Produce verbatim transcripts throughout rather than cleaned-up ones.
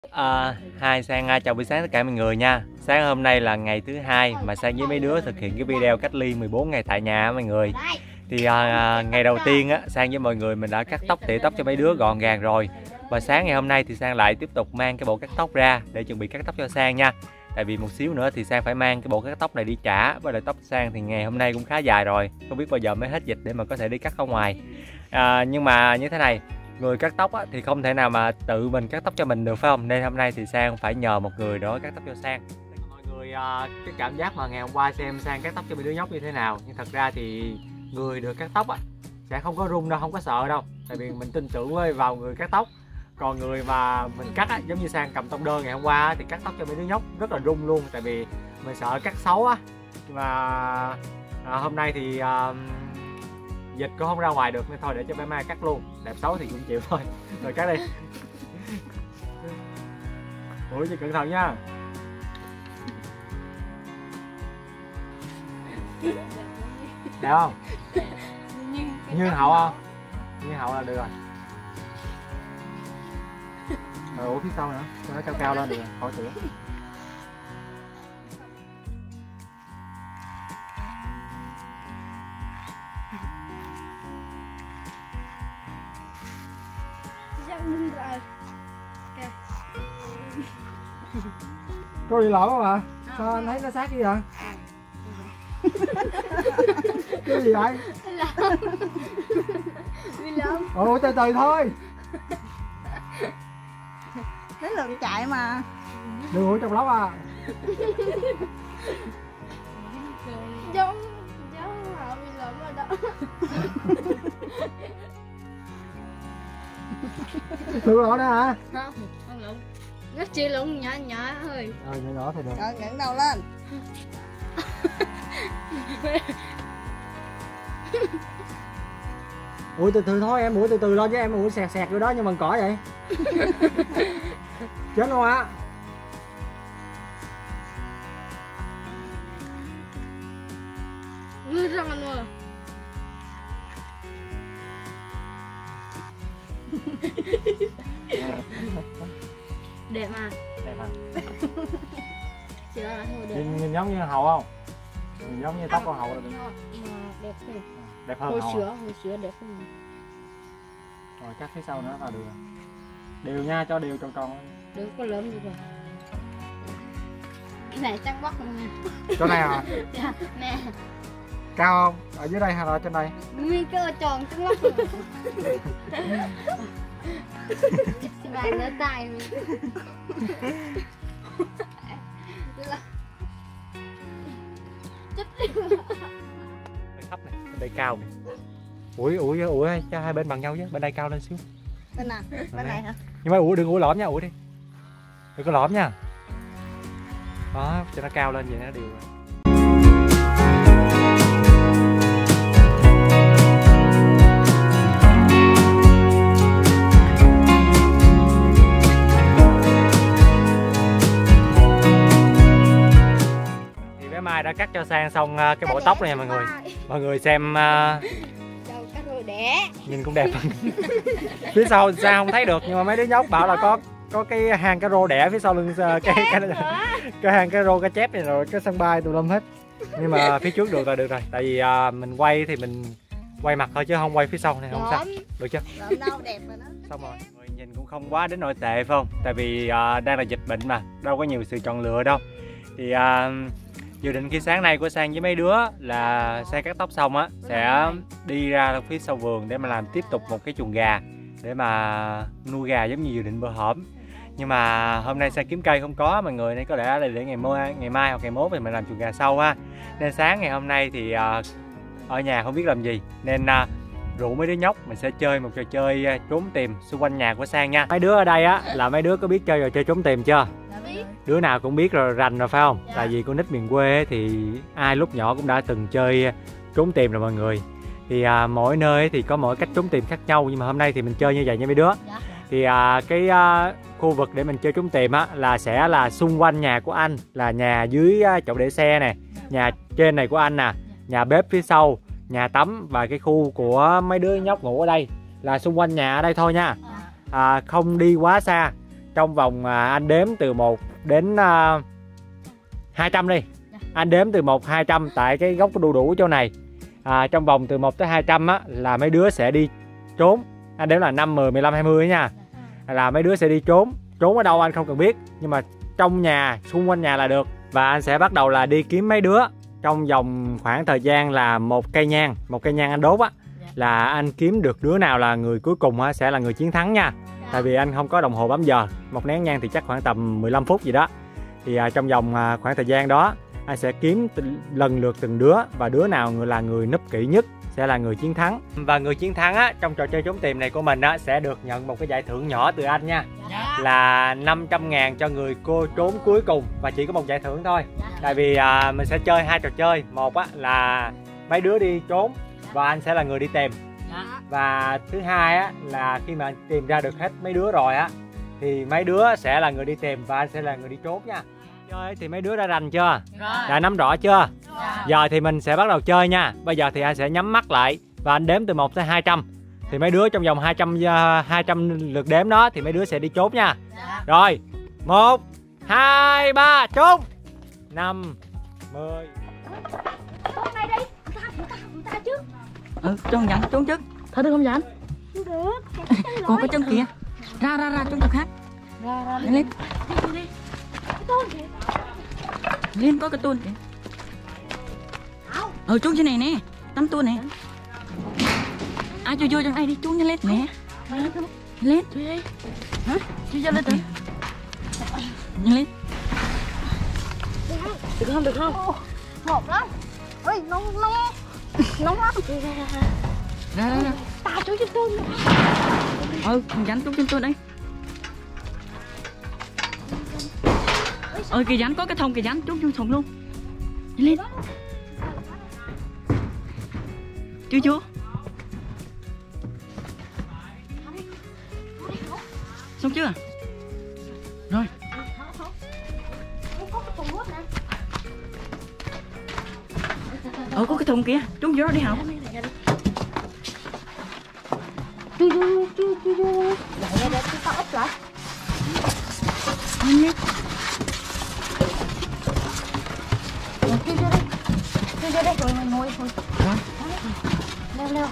À, hai Sang chào buổi sáng tất cả mọi người nha. Sáng hôm nay là ngày thứ hai mà Sang với mấy đứa thực hiện cái video cách ly mười bốn ngày tại nhà mọi người. Thì à, ngày đầu tiên á, Sang với mọi người mình đã cắt tóc tỉa tóc cho mấy đứa gọn gàng rồi. Và sáng ngày hôm nay thì Sang lại tiếp tục mang cái bộ cắt tóc ra để chuẩn bị cắt tóc cho Sang nha. Tại vì một xíu nữa thì Sang phải mang cái bộ cắt tóc này đi trả. Với lại tóc Sang thì ngày hôm nay cũng khá dài rồi, không biết bao giờ mới hết dịch để mà có thể đi cắt ở ngoài. à, Nhưng mà như thế này, người cắt tóc á, thì không thể nào mà tự mình cắt tóc cho mình được phải không? Nên hôm nay thì Sang phải nhờ một người đó cắt tóc cho Sang. Mọi người à, cái cảm giác mà ngày hôm qua xem Sang cắt tóc cho mấy đứa nhóc như thế nào. Nhưng thật ra thì người được cắt tóc á sẽ không có run đâu, không có sợ đâu. Tại vì mình tin tưởng vào người cắt tóc. Còn người mà mình cắt á, giống như Sang cầm tông đơn ngày hôm qua á, thì cắt tóc cho mấy đứa nhóc rất là run luôn. Tại vì mình sợ cắt xấu á. Nhưng mà à, hôm nay thì à, dịch cũng không ra ngoài được nên thôi để cho bé Mai cắt luôn. Đẹp xấu thì cũng chịu thôi. Rồi cắt đi. Ủa chứ cẩn thận nha. Đẹp không? Như hậu không? Như hậu là được rồi. Rồi ủa phía sau nữa, cho nó cao cao lên được rồi, khỏi sửa. Cô bị lỗi không ạ? Sao anh thấy nó sát gì vậy? Cái gì vậy? Ồ từ từ thôi. Lấy lượng chạy mà. Đừng ngủ trong lóc à. Giống giống họ bị lộn rồi đó. Thử lỗ nữa hả? Không, không lộn. Nó chỉ lộn nhỏ nhỏ thôi. Ờ nhỏ nhỏ thì được. Rồi ngẩng đầu lên. Ủi từ từ thôi em, ủi từ từ lên chứ em, ủi sẹt sẹt vô đó nhưng bằng cỏ vậy. Chết luôn á. Ngư răng anh mà. Đẹp mà. Đẹp hả? Chỉ là thôi đẹp. Nhìn, nhìn giống như hậu không? Nhìn giống như tóc con hậu là được. Đẹp hơn. Đẹp hơn Hồi hậu. sữa, hồi sữa đẹp hơn. Rồi cắt phía sau nữa là được. Đều nha, cho đều tròn tròn. Đừng có lớn gì rồi. Cái này chắc bóc luôn nha. Chỗ này hả? Dạ, nè. Cao không? Ở dưới đây hay là trên đây? Nguyên cái tròn chắc bóc rồi. Bài nữa tay luôn. Thấp này, bên đây cao này. Ủi ủi ủi cho hai bên bằng nhau chứ, bên đây cao lên xíu. Bên nào? Bên này hả? Nhưng mà ủi đừng ủi lõm nha, ủi đi. Đừng có lõm nha. Đó, cho nó cao lên vậy nó đều. Mai đã cắt cho Sang xong cái bộ tóc này mọi người. Mọi người xem uh, nhìn cũng đẹp. Phía sau Sang không thấy được nhưng mà mấy đứa nhóc bảo là có có cái hang cá rô đẻ phía sau lưng cái cái, cái, cái hang cá rô cá chép này rồi cái sân bay tùm lum hết. Nhưng mà phía trước được rồi được rồi. Tại vì uh, mình quay thì mình quay mặt thôi chứ không quay phía sau này không sao. Được chưa? Đâu đẹp rồi đó. Xong rồi. Mọi người nhìn cũng không quá đến nỗi tệ phải không? Tại vì uh, đang là dịch bệnh mà, đâu có nhiều sự chọn lựa đâu. Thì uh, dự định khi sáng nay của Sang với mấy đứa là Sang cắt tóc xong á sẽ đi ra phía sau vườn để mà làm tiếp tục một cái chuồng gà để mà nuôi gà giống như dự định bữa hổm. Nhưng mà hôm nay Sang kiếm cây không có mọi người nên có lẽ là để ngày mai ngày mai hoặc ngày mốt thì mình làm chuồng gà sau ha. Nên sáng ngày hôm nay thì uh, ở nhà không biết làm gì nên uh, rủ mấy đứa nhóc mình sẽ chơi một trò chơi uh, trốn tìm xung quanh nhà của Sang nha. Mấy đứa ở đây á là mấy đứa có biết chơi trò chơi trốn tìm chưa? Đứa nào cũng biết rồi, rành rồi phải không? Dạ. Tại vì con nít miền quê thì ai lúc nhỏ cũng đã từng chơi trốn tìm rồi mọi người. Thì à, mỗi nơi thì có mỗi cách trốn tìm khác nhau. Nhưng mà hôm nay thì mình chơi như vậy nha mấy đứa. Dạ. Thì à, cái à, khu vực để mình chơi trốn tìm á là sẽ là xung quanh nhà của anh. Là nhà dưới à, chỗ để xe nè, nhà trên này của anh nè, nhà bếp phía sau, nhà tắm và cái khu của mấy đứa nhóc ngủ ở đây. Là xung quanh nhà ở đây thôi nha. À, không đi quá xa. trong vòng à, anh đếm từ một đến à, hai trăm đi. Anh đếm từ một hai trăm tại cái gốc đu đủ chỗ này. À, trong vòng từ một tới hai trăm á là mấy đứa sẽ đi trốn. Anh đếm là năm, mười, mười lăm, hai mươi nha. Là mấy đứa sẽ đi trốn. Trốn ở đâu anh không cần biết, nhưng mà trong nhà, xung quanh nhà là được. Và anh sẽ bắt đầu là đi kiếm mấy đứa trong vòng khoảng thời gian là một cây nhang, một cây nhang anh đốt á, là anh kiếm được đứa nào là người cuối cùng á sẽ là người chiến thắng nha. Tại vì anh không có đồng hồ bấm giờ, một nén nhang thì chắc khoảng tầm mười lăm phút gì đó. Thì à, trong vòng à, khoảng thời gian đó anh sẽ kiếm lần lượt từng đứa, và đứa nào người là người núp kỹ nhất sẽ là người chiến thắng. Và người chiến thắng á, trong trò chơi trốn tìm này của mình á, sẽ được nhận một cái giải thưởng nhỏ từ anh nha. Dạ. Là năm trăm ngàn cho người cô trốn cuối cùng, và chỉ có một giải thưởng thôi. Dạ. Tại vì à, mình sẽ chơi hai trò chơi. Một á, là mấy đứa đi trốn và anh sẽ là người đi tìm. Dạ. Và thứ hai á, là khi mà anh tìm ra được hết mấy đứa rồi á, thì mấy đứa sẽ là người đi tìm và anh sẽ là người đi trốn nha. Chơi thì mấy đứa đã rành chưa? Rồi. Đã nắm rõ chưa? Rồi. Giờ thì mình sẽ bắt đầu chơi nha. Bây giờ thì anh sẽ nhắm mắt lại và anh đếm từ một tới hai trăm. Thì mấy đứa trong vòng hai trăm hai trăm lượt đếm đó thì mấy đứa sẽ đi trốn nha. Dạ. Rồi. một hai ba trốn. năm mười. Trốn đây đi. Người ta người ta người ta trước. Ừ, trốn dặn trốn trước. Thôi được không dặn? Không được. Còn cái chân kia. Ra ra ra trốn chỗ khác. Ra ra lên. Đi đi. Cái tôn kìa. Lên có cái tôn kìa. Ừ, trốn trên này nè. Tắm tôn này. Ai chui vô trong đây đi, trốn nhanh lên nè. Lên. Chui đi. Hả? Chui vô lên từ. Nhanh lên. Được không? Được không? Ngọt lắm. Ôi, nóng nóng. Nóng lắm. Ra ra ra. Ta trốn trên tôn. Ừ, dán trốn trên tôn đây. Ơi, cái rắn có cái thông, cái rắn trốn trong thùng luôn. Đi lên. Chưa chưa? Xong chưa? Rồi. Ờ, có cái thùng kia, trốn vô đó đi Hậu. Chui vô, chui chui vô. Lại đây, tao úp lại. Nhanh lên. Chui vô đây. Chui vô đây rồi ngồi ngồi thôi. Rồi. Leo leo.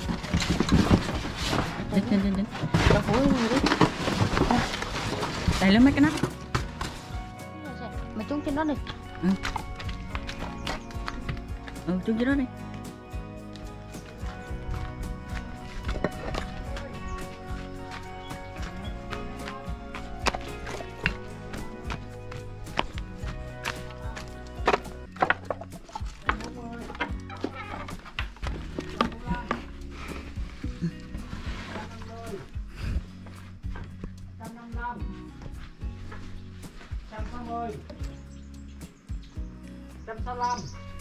Đến đến đến đến. Đậu hũ ngồi đi. Đẩy lên mấy cái nắp. Mày trốn trên đó đi. Ừ. Ừ, trốn trên đó đi. một trăm sáu mươi, một trăm sáu mươi lăm,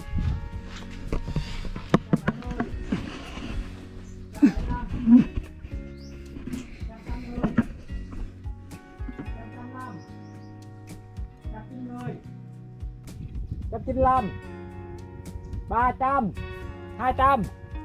một trăm chín mươi lăm, ba trăm, hai trăm.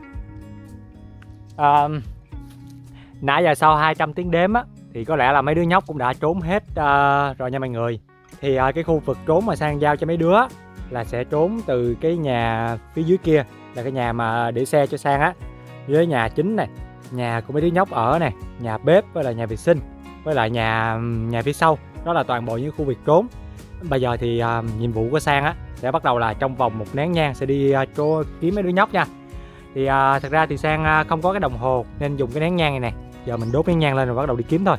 À, nãy giờ sau hai trăm tiếng đếm á thì có lẽ là mấy đứa nhóc cũng đã trốn hết uh, rồi nha mọi người. Thì uh, cái khu vực trốn mà Sang giao cho mấy đứa là sẽ trốn từ cái nhà phía dưới kia, là cái nhà mà để xe cho Sang á, với nhà chính này, nhà của mấy đứa nhóc ở này, nhà bếp với lại nhà vệ sinh, với lại nhà nhà phía sau. Đó là toàn bộ những khu vực trốn. Bây giờ thì uh, nhiệm vụ của Sang á sẽ bắt đầu là trong vòng một nén nhang sẽ đi uh, trô kiếm mấy đứa nhóc nha. Thì uh, thật ra thì Sang uh, không có cái đồng hồ nên dùng cái nén nhang này nè. Giờ mình đốt nén nhang lên rồi bắt đầu đi kiếm thôi.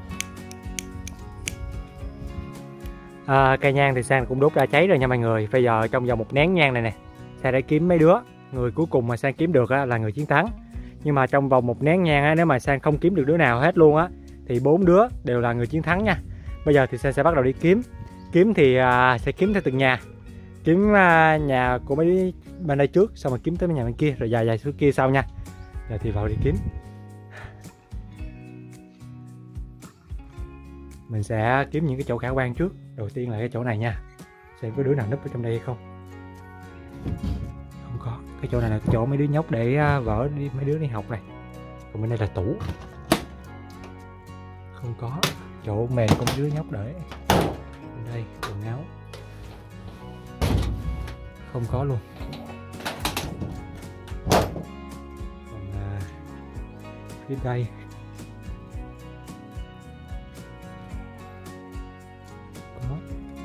À, cây nhang thì Sang cũng đốt ra cháy rồi nha mọi người. Bây giờ trong vòng một nén nhang này nè, Sang đã kiếm mấy đứa. Người cuối cùng mà Sang kiếm được á, là người chiến thắng. Nhưng mà trong vòng một nén nhang á, nếu mà Sang không kiếm được đứa nào hết luôn á, thì bốn đứa đều là người chiến thắng nha. Bây giờ thì Sang sẽ bắt đầu đi kiếm. Kiếm thì à, sẽ kiếm theo từng nhà. Kiếm à, nhà của mấy đứa bên đây trước, xong rồi kiếm tới nhà bên kia, rồi dài dài xuống kia sau nha. Giờ thì vào đi kiếm. Mình sẽ kiếm những cái chỗ khả quan trước. Đầu tiên là cái chỗ này nha. Xem có đứa nào núp ở trong đây hay không. Không có. Cái chỗ này là cái chỗ mấy đứa nhóc để vợ đi, mấy đứa đi học này. Còn bên đây là tủ. Không có. chỗ mền cũng dưới nhóc để. Bên đây quần áo không có luôn. Còn à, phía đây có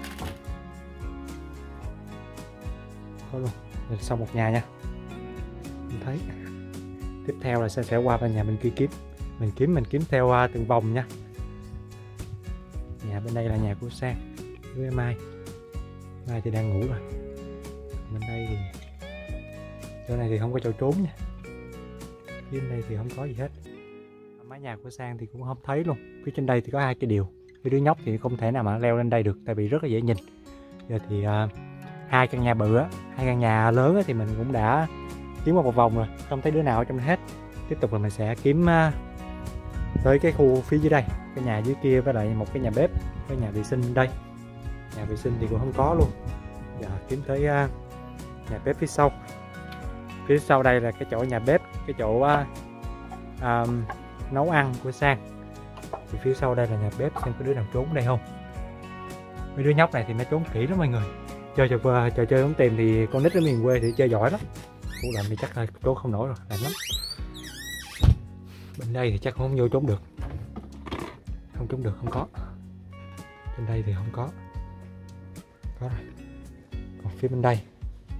có luôn. Rồi xong một nhà nha. Mình thấy tiếp theo là sẽ sẽ qua bên nhà bên kia kiếm. Mình kiếm mình kiếm theo uh, từng vòng nha. Nhà bên đây là nhà của Sang với Mai. Mai thì đang ngủ rồi. Bên đây thì chỗ này thì không có chỗ trốn nha. Phía bên đây thì không có gì hết. Mái nhà của Sang thì cũng không thấy luôn. Phía trên đây thì có hai cái điều. Cái đứa nhóc thì không thể nào mà leo lên đây được tại vì rất là dễ nhìn. Giờ thì uh, hai căn nhà bự á, hai căn nhà lớn á, thì mình cũng đã kiếm một vòng rồi, không thấy đứa nào ở trong hết. Tiếp tục là mình sẽ kiếm uh, tới cái khu phía dưới đây, cái nhà dưới kia với lại một cái nhà bếp với nhà vệ sinh đây. Nhà vệ sinh thì cũng không có luôn. Giờ kiếm tới uh, nhà bếp phía sau. Phía sau đây là cái chỗ nhà bếp, cái chỗ uh, um, nấu ăn của Sang. Thì phía sau đây là nhà bếp, xem có đứa nào trốn đây không. Mấy đứa nhóc này thì nó trốn kỹ lắm mọi người. Chơi trò, trò chơi không tìm thì con nít ở miền quê thì chơi giỏi lắm. Củ lạnh thì chắc là trốn không nổi rồi, lạnh lắm. Bên đây thì chắc không vô trốn được. Không trốn được, không có. Bên đây thì không có. Có rồi. Còn phía bên đây,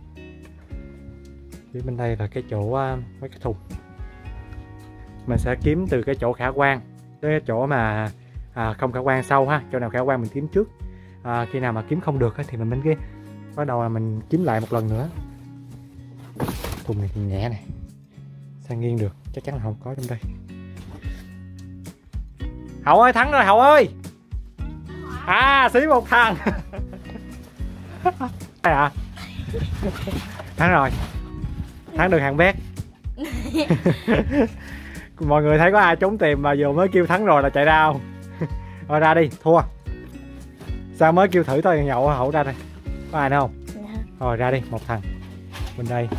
phía bên đây là cái chỗ uh, mấy cái thùng. Mình sẽ kiếm từ cái chỗ khả quan tới cái chỗ mà à, không khả quan sau ha. Chỗ nào khả quan mình kiếm trước. À, khi nào mà kiếm không được thì mình bên kia bắt đầu là mình kiếm lại một lần nữa. Thùng này thì nhẹ này, Sang nghiêng được, chắc chắn là không có trong đây. Hậu ơi, thắng rồi Hậu ơi. À, xí một thằng. Đây à. Thắng rồi, thắng được hàng bét. Mọi người thấy có ai trốn tìm mà vừa mới kêu thắng rồi là chạy ra không? Rồi ra đi, thua. Sao mới kêu thử tôi nhậu Hậu ra đây. Có ai nữa không? Dạ. Rồi ra đi, một thằng. Bên đây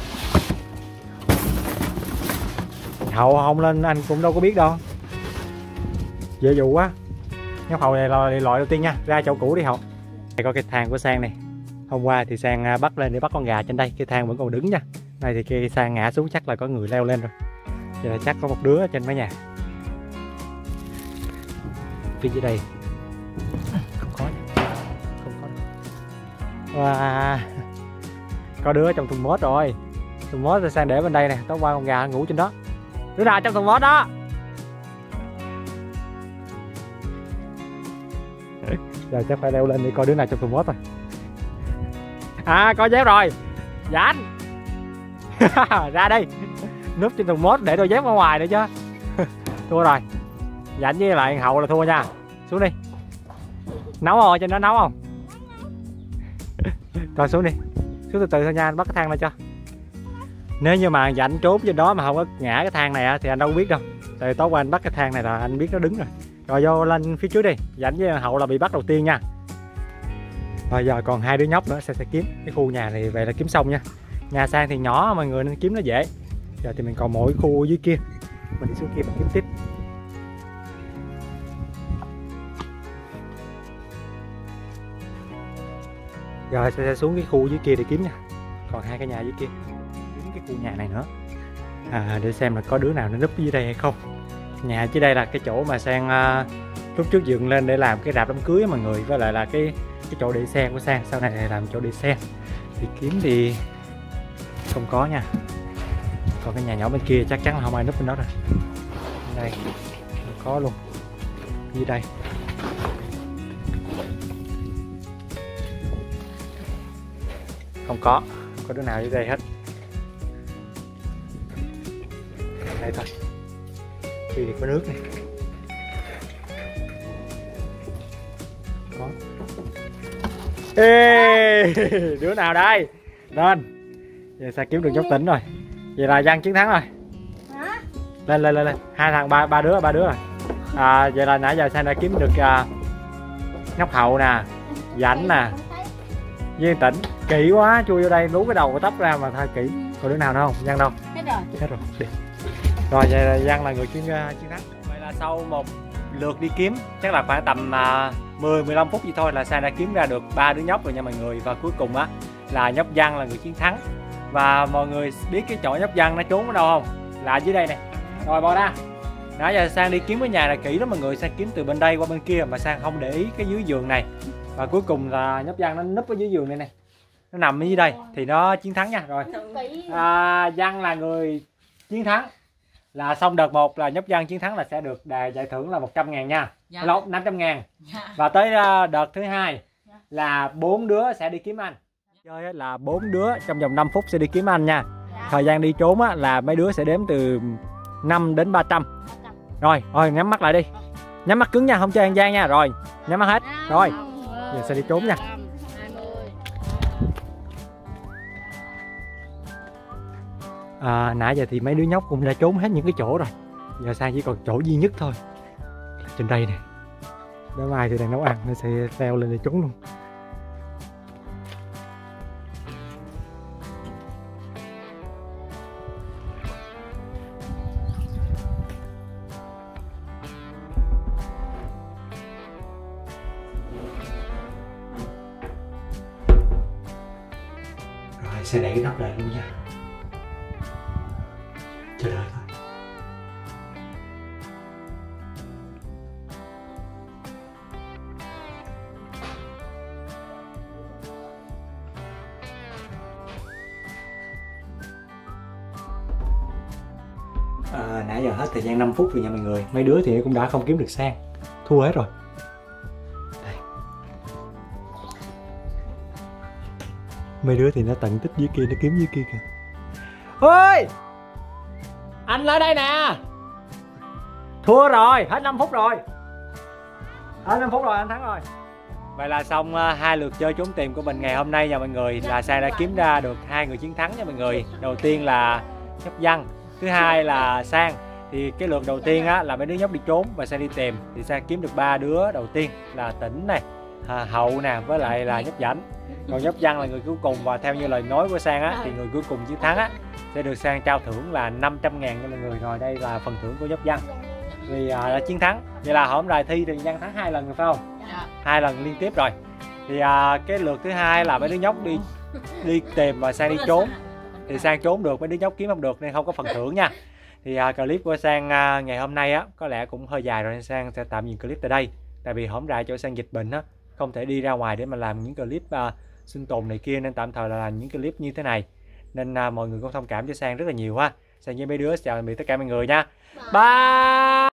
Hậu không lên anh cũng đâu có biết đâu. Dễ dụ quá. Nhóc Hậu này là loại đầu tiên nha. Ra chỗ cũ đi Hậu. Đây có cái thang của Sang này. Hôm qua thì Sang bắt lên để bắt con gà trên đây. Cái thang vẫn còn đứng nha. Này thì cái Sang ngã xuống chắc là có người leo lên rồi. Vậy là chắc có một đứa ở trên mái nhà. Phía dưới đây không có. Không có. Wow. Có đứa trong thùng mốt rồi. Thùng mốt thì Sang để bên đây nè. Tối qua con gà ngủ trên đó. Đứa nào trong thùng mốt đó. Giờ chắc phải leo lên để coi đứa nào trong thùng mốt rồi. À, có dép rồi. Dãnh. Ra đây. Núp trên thùng mốt để đôi dép ở ngoài nữa chứ. Thua rồi. Dãnh với lại Hậu là thua nha. Xuống đi. Nấu rồi, trên đó nấu không? Rồi xuống đi. Xuống từ từ thôi nha, anh bắt cái thang lên cho. Nếu như mà Dãnh trốn trên đó mà không có ngã cái thang này thì anh đâu có biết đâu. Tại tối qua anh bắt cái thang này là anh biết nó đứng rồi. Rồi vô lên phía trước đi. Dãnh với Hậu là bị bắt đầu tiên nha. Rồi giờ còn hai đứa nhóc nữa sẽ, sẽ kiếm. Cái khu nhà này vậy là kiếm xong nha. Nhà Sang thì nhỏ mọi người nên kiếm nó dễ. Giờ thì mình còn mỗi khu dưới kia. Mình đi xuống kia mình kiếm tiếp. Rồi sẽ xuống cái khu dưới kia để kiếm nha. Còn hai cái nhà dưới kia. Kiếm cái khu nhà này nữa. À, để xem là có đứa nào nó núp dưới đây hay không. Nhà dưới đây là cái chỗ mà Sang uh, lúc trước dựng lên để làm cái rạp đám cưới mọi người. Với lại là cái cái chỗ để xe của Sang. Sau này làm chỗ để xe. Thì kiếm thì không có nha. Còn cái nhà nhỏ bên kia chắc chắn là không ai núp bên đó rồi. Bên đây không có luôn. Dưới đây không có, không có đứa nào dưới đây hết. Đây thôi. Khi thì có nước này. Có. Ê, đứa nào đây? Lên. Giờ sao kiếm được nhóc tỉnh rồi. Vậy là Giang chiến thắng rồi. Hả? Lên lên lên lên. Hai thằng ba ba đứa ba đứa rồi. À, vậy là nãy giờ Sang đã kiếm được uh, nhóc Hậu nè, Dãnh nè, với Tỉnh. Kỹ quá, chui vô đây lú cái đầu cái tóc ra mà thôi kỹ. Còn đứa nào nữa không? Giang đâu? Hết rồi. Hết rồi. Đi. Rồi vậy là Giang là người chiến uh, chiến thắng. Vậy là sau một lượt đi kiếm chắc là khoảng tầm uh, mười mười lăm phút gì thôi là Sang đã kiếm ra được ba đứa nhóc rồi nha mọi người. Và cuối cùng á là nhóc Văn là người chiến thắng. Và mọi người biết cái chỗ nhóc Văn nó trốn ở đâu không? Là dưới đây nè. Rồi bò ra. Nãy giờ Sang đi kiếm cái nhà này kỹ lắm mọi người. Sang kiếm từ bên đây qua bên kia mà Sang không để ý cái dưới giường này. Và cuối cùng là nhóc Văn nó núp ở dưới giường này nè. Nó nằm ở dưới đây thì nó chiến thắng nha. Rồi à, Văn là người chiến thắng. Là xong đợt một là nhóc Văn chiến thắng là sẽ được đà giải thưởng là một trăm ngàn nha. Dạ. Lộn năm trăm ngàn. Dạ. Và tới đợt thứ hai là bốn đứa sẽ đi kiếm anh. Chơi là bốn đứa trong vòng năm phút sẽ đi kiếm anh nha. Dạ. Thời gian đi trốn á, là mấy đứa sẽ đếm từ năm đến ba trăm. Rồi, rồi nhắm mắt lại đi. Nhắm mắt cứng nha, không chơi ăn gian nha. Rồi, nhắm mắt hết. Rồi, giờ sẽ đi trốn nha. À, nãy giờ thì mấy đứa nhóc cũng đã trốn hết những cái chỗ rồi. Giờ Sang chỉ còn chỗ duy nhất thôi là trên đây nè. Đó mai thì đang nấu ăn nó sẽ leo lên để trốn luôn. Rồi sẽ đẩy cái nắp lại luôn nha. Chờ đợi thôi. À, nãy giờ hết thời gian năm phút rồi nha mọi người. Mấy đứa thì cũng đã không kiếm được Sang. Thua hết rồi. Đây. Mấy đứa thì nó tận tích dưới kia, nó kiếm dưới kia kìa. Ôi! Anh lại đây nè. Thua rồi, hết năm phút rồi. Hết năm phút rồi, anh thắng rồi. Vậy là xong uh, hai lượt chơi trốn tìm của mình ngày hôm nay nha mọi người. Là Sang đã kiếm ra được hai người chiến thắng nha mọi người. Đầu tiên là nhóc Văn, thứ hai là Sang. Thì cái lượt đầu tiên á là mấy đứa nhóc đi trốn và Sang đi tìm. Thì Sang kiếm được ba đứa đầu tiên là Tĩnh này, à, Hậu nè, với lại là nhóc Dãnh. Còn nhóc Văn là người cuối cùng và theo như lời nói của Sang á thì người cuối cùng chiến thắng á sẽ được Sang trao thưởng là năm trăm ngàn cho mọi người. Rồi đây là phần thưởng của nhóc Văn vì à, đã chiến thắng. Vậy là hôm nay thi thì Văn thắng hai lần rồi phải không? Dạ. Hai lần liên tiếp rồi. Thì à, cái lượt thứ hai là mấy đứa nhóc đi đi tìm và Sang đi trốn. Thì Sang trốn được, mấy đứa nhóc kiếm không được nên không có phần thưởng nha. Thì à, clip của Sang à, ngày hôm nay á có lẽ cũng hơi dài rồi nên Sang sẽ tạm dừng clip tại đây. Tại vì hổm rày cho Sang dịch bệnh á, không thể đi ra ngoài để mà làm những clip à, sinh tồn này kia nên tạm thời là làm những clip như thế này. Nên à, mọi người cũng thông cảm cho Sang rất là nhiều ha. Sang với mấy đứa chào tạm biệt tất cả mọi người nha. Bye.